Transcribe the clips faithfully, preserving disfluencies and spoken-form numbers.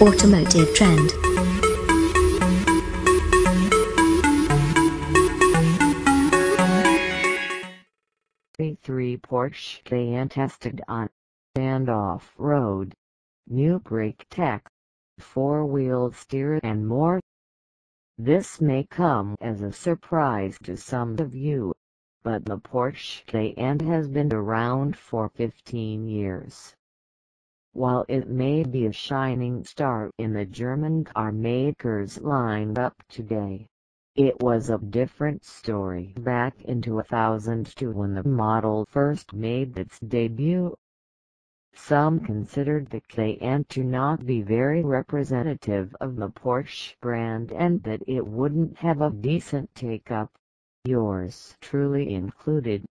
Automotive trend. E three Porsche Cayenne tested on and off-road, new brake tech, four-wheel steer and more. This may come as a surprise to some of you, but the Porsche Cayenne has been around for fifteen years. While it may be a shining star in the German car makers lineup today, it was a different story back in two thousand two when the model first made its debut. Some considered the Cayenne to not be very representative of the Porsche brand and that it wouldn't have a decent take-up, yours truly included.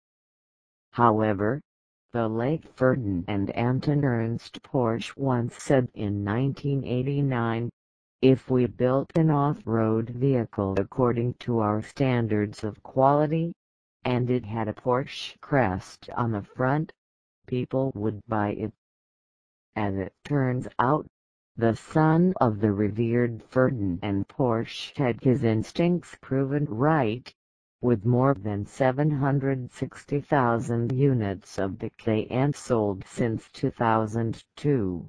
However, the late Ferdinand Anton Ernst Porsche once said in nineteen eighty-nine, "If we built an off-road vehicle according to our standards of quality, and it had a Porsche crest on the front, people would buy it." As it turns out, the son of the revered Ferdinand Porsche had his instincts proven right, with more than seven hundred sixty thousand units of the Cayenne sold since two thousand two.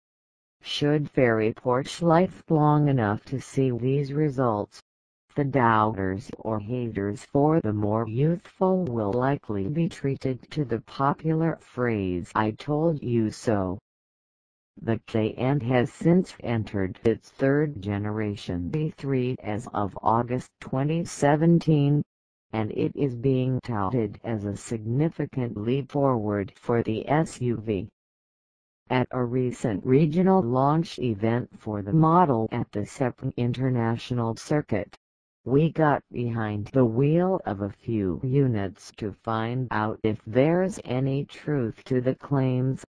Should Ferry Porsche life long enough to see these results, the doubters or haters for the more youthful will likely be treated to the popular phrase "I told you so." The Cayenne has since entered its third generation E three as of August twenty seventeen, and it is being touted as a significant leap forward for the S U V. At a recent regional launch event for the model at the Sepang International Circuit, we got behind the wheel of a few units to find out if there's any truth to the claims.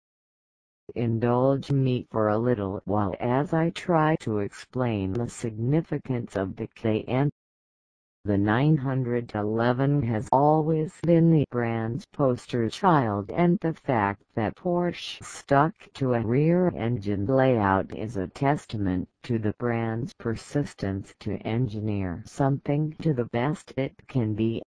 Indulge me for a little while as I try to explain the significance of the Cayenne. The nine eleven has always been the brand's poster child, and the fact that Porsche stuck to a rear-engine layout is a testament to the brand's persistence to engineer something to the best it can be.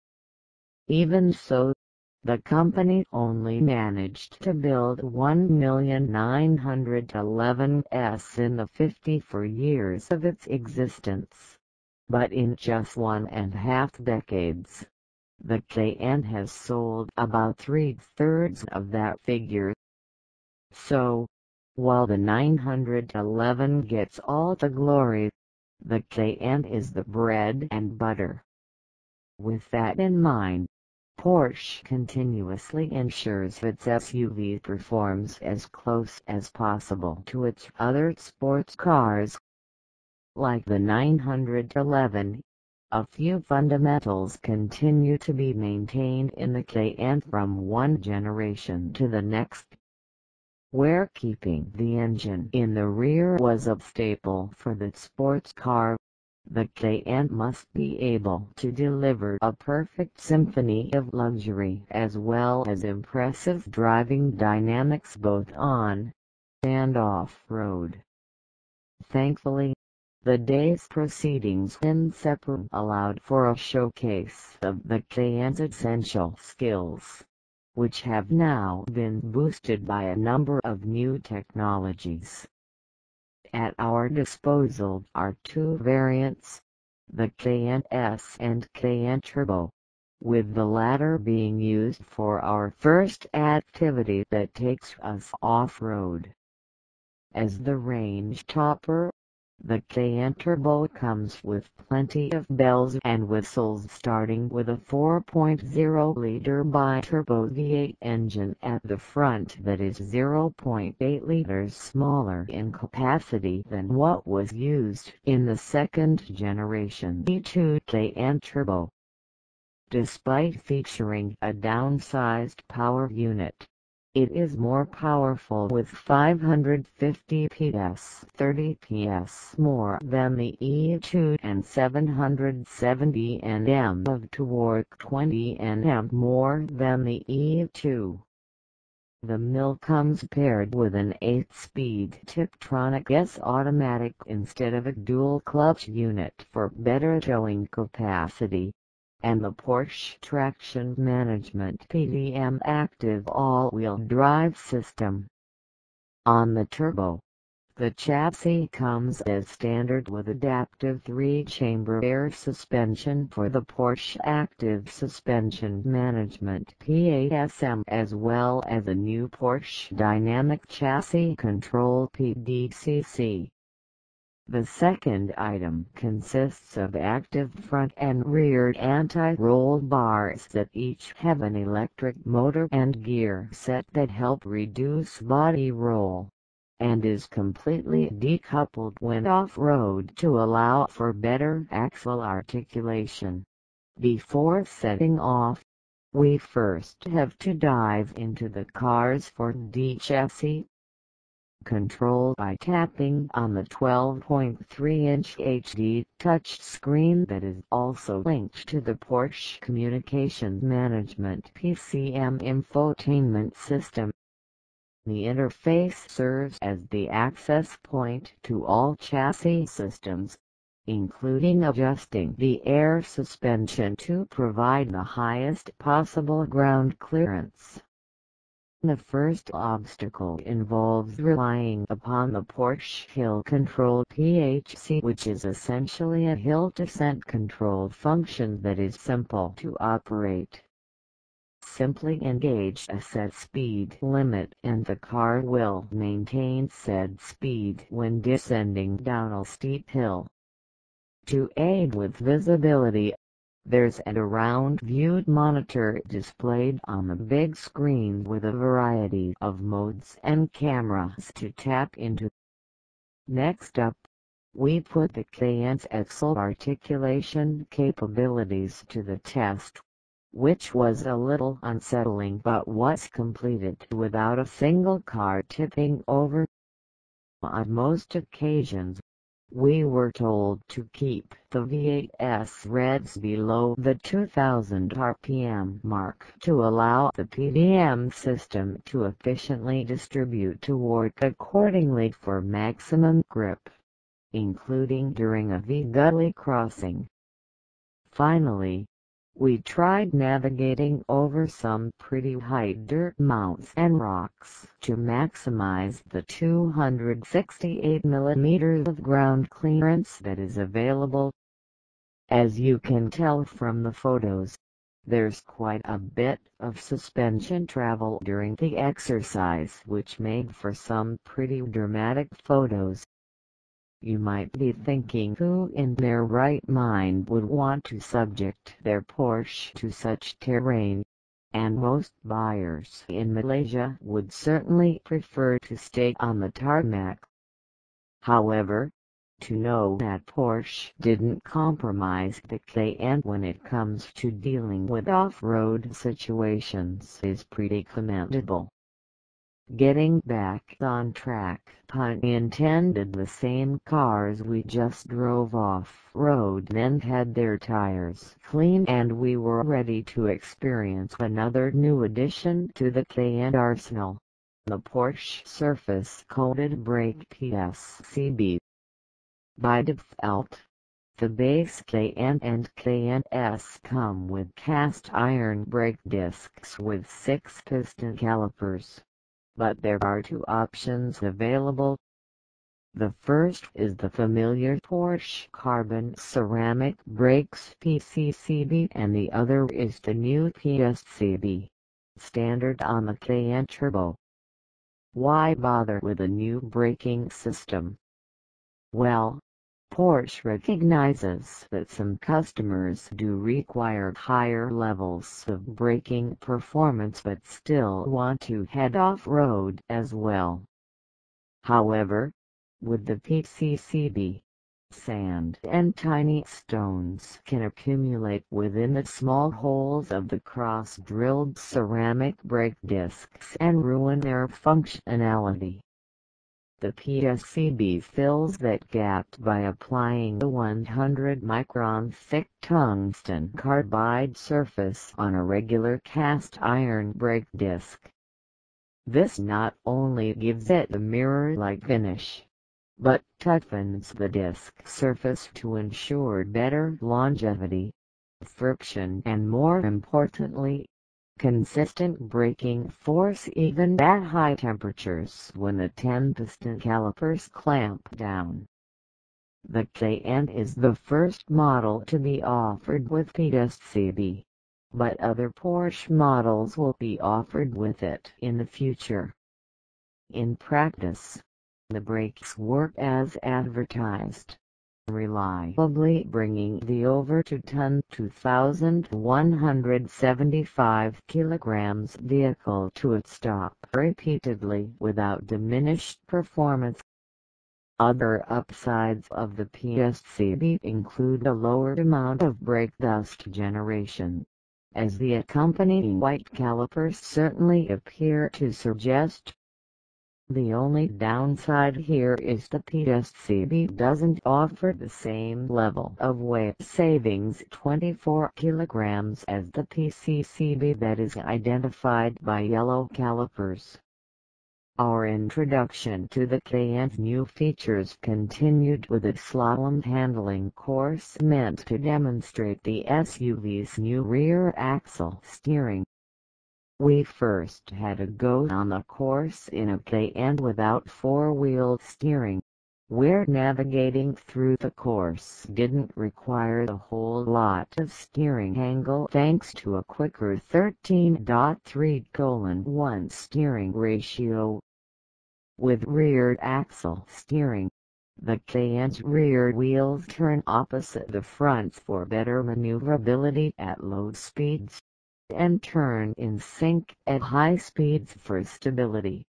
Even so, the company only managed to build one million nine hundred eleven S in the fifty-four years of its existence. But in just one and a half decades, the Cayenne has sold about three-thirds of that figure. So, while the nine eleven gets all the glory, the Cayenne is the bread and butter. With that in mind, Porsche continuously ensures its S U V performs as close as possible to its other sports cars. Like the nine eleven, a few fundamentals continue to be maintained in the Cayenne from one generation to the next. Where keeping the engine in the rear was a staple for the sports car, the Cayenne must be able to deliver a perfect symphony of luxury as well as impressive driving dynamics both on and off-road. Thankfully, the day's proceedings in Sepang allowed for a showcase of the Cayenne's essential skills, which have now been boosted by a number of new technologies. At our disposal are two variants, the Cayenne S and Cayenne Turbo, with the latter being used for our first activity that takes us off-road. As the range topper, the Cayenne Turbo comes with plenty of bells and whistles, starting with a four point oh liter bi-turbo V eight engine at the front that is zero point eight liters smaller in capacity than what was used in the second generation E two Cayenne Turbo. Despite featuring a downsized power unit, it is more powerful with five hundred fifty P S, thirty P S more than the E two and seven hundred seventy newton meters of torque, twenty newton meters more than the E two. The mill comes paired with an eight-speed Tiptronic S automatic instead of a dual-clutch unit for better towing capacity, and the Porsche Traction Management P D M active all-wheel drive system. On the turbo, the chassis comes as standard with adaptive three-chamber air suspension for the Porsche Active Suspension Management P A S M as well as a new Porsche Dynamic Chassis Control P D C C. The second item consists of active front and rear anti-roll bars that each have an electric motor and gear set that help reduce body roll, and is completely decoupled when off-road to allow for better axle articulation. Before setting off, we first have to dive into the car's four D chassis. Control by tapping on the twelve point three inch H D touchscreen that is also linked to the Porsche Communications Management P C M infotainment system. The interface serves as the access point to all chassis systems, including adjusting the air suspension to provide the highest possible ground clearance. The first obstacle involves relying upon the Porsche Hill Control P H C, which is essentially a hill descent control function that is simple to operate. Simply engage a set speed limit and the car will maintain said speed when descending down a steep hill. To aid with visibility, there's an around view monitor displayed on the big screen with a variety of modes and cameras to tap into. Next up, we put the Cayenne's axle articulation capabilities to the test, which was a little unsettling but was completed without a single car tipping over. On most occasions, we were told to keep the V eight S revs below the two thousand R P M mark to allow the P D M system to efficiently distribute torque accordingly for maximum grip, including during a V-gully crossing. Finally, we tried navigating over some pretty high dirt mounts and rocks to maximize the two hundred sixty-eight millimeters of ground clearance that is available. As you can tell from the photos, there's quite a bit of suspension travel during the exercise, which made for some pretty dramatic photos. You might be thinking, who in their right mind would want to subject their Porsche to such terrain? And most buyers in Malaysia would certainly prefer to stay on the tarmac. However, to know that Porsche didn't compromise the Cayenne when it comes to dealing with off-road situations is pretty commendable. Getting back on track, pun intended, the same cars we just drove off-road then had their tires cleaned and we were ready to experience another new addition to the Cayenne arsenal, the Porsche Surface Coated Brake P S C B. By default, the base Cayenne and Cayenne S come with cast iron brake discs with six piston calipers, but there are two options available. The first is the familiar Porsche Carbon Ceramic Brakes P C C B and the other is the new P S C B, standard on the Cayenne Turbo. Why bother with a new braking system? Well, Porsche recognizes that some customers do require higher levels of braking performance but still want to head off-road as well. However, with the P C C B, sand and tiny stones can accumulate within the small holes of the cross-drilled ceramic brake discs and ruin their functionality. The P S C B fills that gap by applying the one hundred micron thick tungsten carbide surface on a regular cast iron brake disc. This not only gives it a mirror-like finish, but toughens the disc surface to ensure better longevity, friction and more importantly, consistent braking force even at high temperatures when the ten piston calipers clamp down. The Cayenne is the first model to be offered with P S C B, but other Porsche models will be offered with it in the future. In practice, the brakes work as advertised, reliably bringing the over two ton two thousand one hundred seventy-five kilograms vehicle to a stop repeatedly without diminished performance. Other upsides of the P S C B include a lower amount of brake dust generation, as the accompanying white calipers certainly appear to suggest. The only downside here is the P S C B doesn't offer the same level of weight savings, twenty-four kilograms, as the P C C B that is identified by yellow calipers. Our introduction to the Cayenne's new features continued with a slalom handling course meant to demonstrate the S U V's new rear axle steering. We first had a go on the course in a Cayenne without four-wheel steering, where navigating through the course didn't require a whole lot of steering angle thanks to a quicker thirteen to three to one steering ratio. With rear axle steering, the Cayenne's rear wheels turn opposite the front for better maneuverability at low speeds, and turn in sync at high speeds for stability.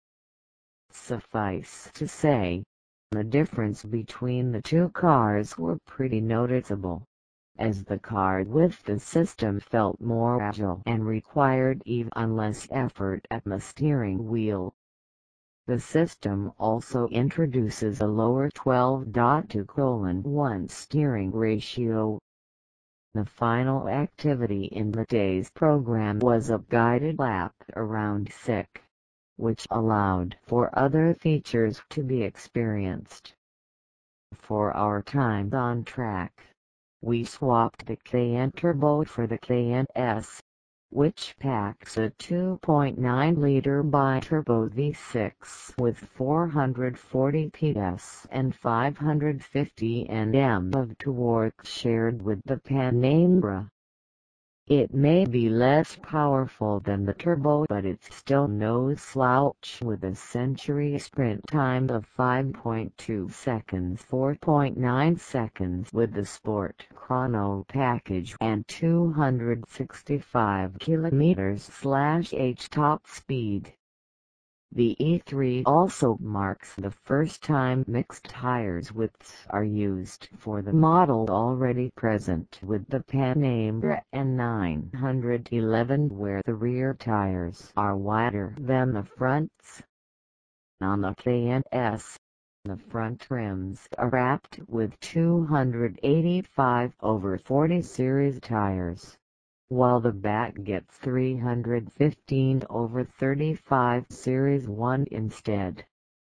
Suffice to say, the difference between the two cars were pretty noticeable, as the car with the system felt more agile and required even less effort at the steering wheel. The system also introduces a lower twelve to two to one steering ratio. The final activity in the day's program was a guided lap around S I C, which allowed for other features to be experienced. For our time on track, we swapped the Cayenne Turbo for the Cayenne S, which packs a two point nine liter bi-turbo V six with four hundred forty P S and five hundred fifty newton meters of torque shared with the Panamera. It may be less powerful than the turbo, but it's still no slouch with a century sprint time of five point two seconds, four point nine seconds with the Sport Chrono package, and two hundred sixty-five kilometers per hour top speed. The E three also marks the first time mixed tires widths are used for the model already present with the Panamera and nine eleven, where the rear tires are wider than the fronts. On the Cayenne S, the front rims are wrapped with two eighty-five over forty series tires, while the back gets three fifteen over thirty-five series one instead.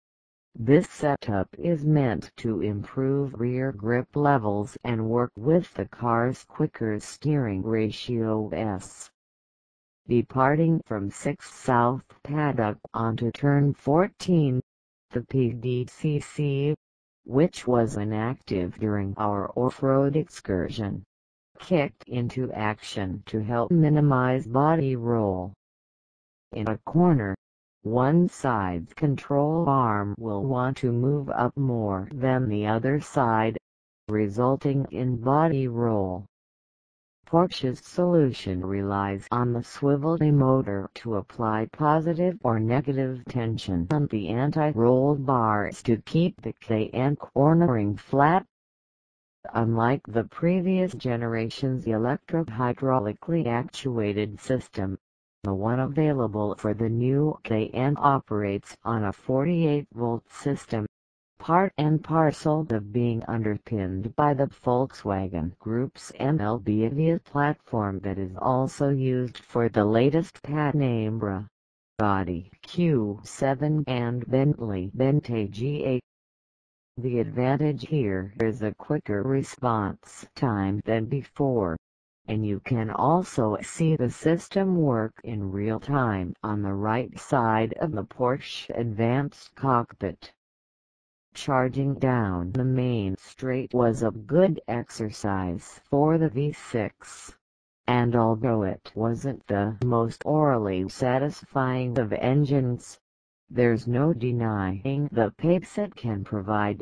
This setup is meant to improve rear grip levels and work with the car's quicker steering ratio S. Departing from sixth South Paddock onto turn fourteen, the P D C C, which was inactive during our off-road excursion, kicked into action to help minimize body roll. In a corner, one side's control arm will want to move up more than the other side, resulting in body roll. Porsche's solution relies on the swivel motor to apply positive or negative tension on the anti-roll bars to keep the Cayenne cornering flat. Unlike the previous generation's electro-hydraulically actuated system, the one available for the new Cayenne operates on a forty-eight volt system, part and parcel of being underpinned by the Volkswagen Group's M L B platform that is also used for the latest Panamera. Audi Q seven and Bentley Bentayga G eight. The advantage here is a quicker response time than before, and you can also see the system work in real time on the right side of the Porsche Advanced cockpit. Charging down the main straight was a good exercise for the V six, and although it wasn't the most orally satisfying of engines, there's no denying the pace it can provide.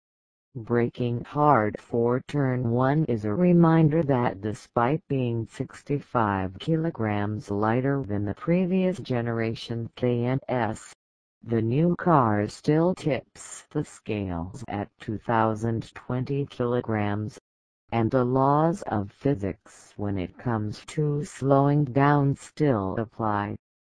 Braking hard for turn one is a reminder that despite being sixty-five kilograms lighter than the previous generation Cayenne S, the new car still tips the scales at two thousand twenty kilograms, and the laws of physics when it comes to slowing down still apply.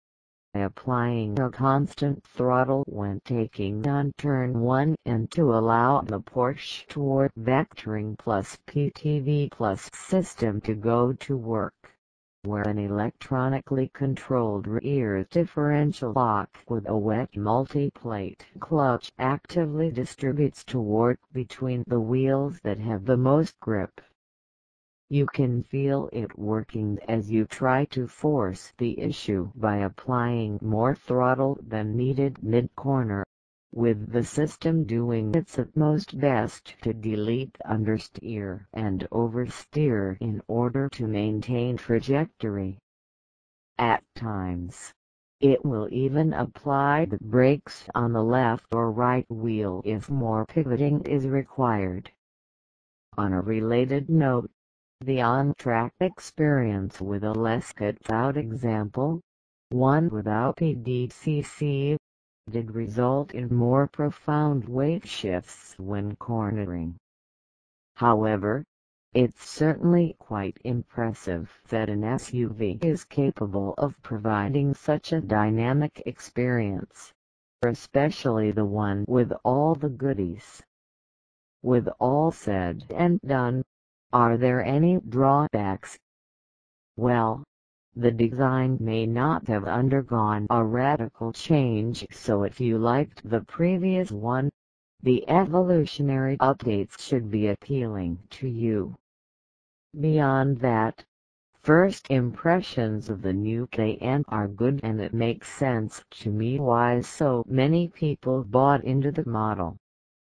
Applying a constant throttle when taking on turn one and to allow the Porsche Sport Vectoring plus P T V plus system to go to work, where an electronically controlled rear differential lock with a wet multi-plate clutch actively distributes torque between the wheels that have the most grip. You can feel it working as you try to force the issue by applying more throttle than needed mid-corner, with the system doing its utmost best to delete understeer and oversteer in order to maintain trajectory. At times, it will even apply the brakes on the left or right wheel if more pivoting is required. On a related note, the on-track experience with a less cut-out example, one without P D C C, did result in more profound weight shifts when cornering. However, it's certainly quite impressive that an S U V is capable of providing such a dynamic experience, especially the one with all the goodies. With all said and done, are there any drawbacks? Well, the design may not have undergone a radical change, so if you liked the previous one, the evolutionary updates should be appealing to you. Beyond that, first impressions of the new Cayenne are good, and it makes sense to me why so many people bought into the model.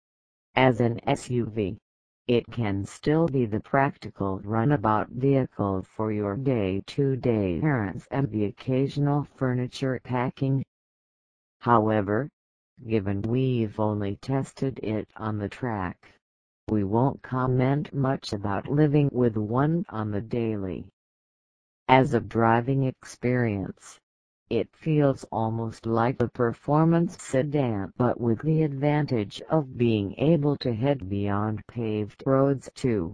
As an S U V, it can still be the practical runabout vehicle for your day-to-day errands and the occasional furniture packing. However, given we've only tested it on the track, we won't comment much about living with one on the daily. As a driving experience, it feels almost like a performance sedan, but with the advantage of being able to head beyond paved roads too.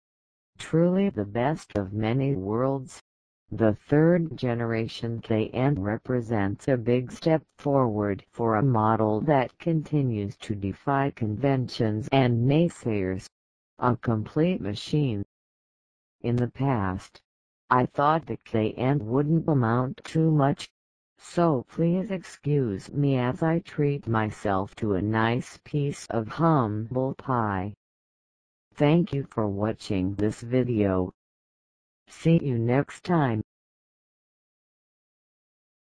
Truly the best of many worlds, the third generation Cayenne represents a big step forward for a model that continues to defy conventions and naysayers. A complete machine. In the past, I thought the Cayenne wouldn't amount to much, so please excuse me as I treat myself to a nice piece of humble pie. Thank you for watching this video. See you next time.